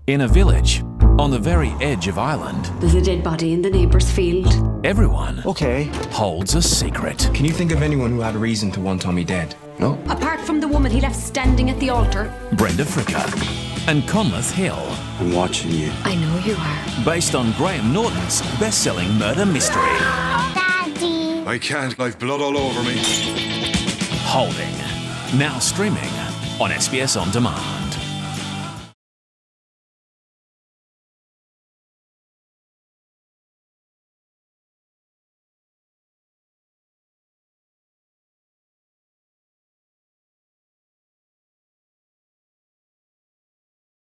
In a village, on the very edge of Ireland, there's a dead body in the neighbour's field. Everyone Okay. holds a secret. Can you think of anyone who had a reason to want Tommy dead? No? Apart from the woman he left standing at the altar. Brenda Fricker and Conleth Hill. I'm watching you. I know you are. Based on Graham Norton's best-selling murder mystery. Daddy! I can't. I've blood all over me. Holding. Now streaming on SBS On Demand.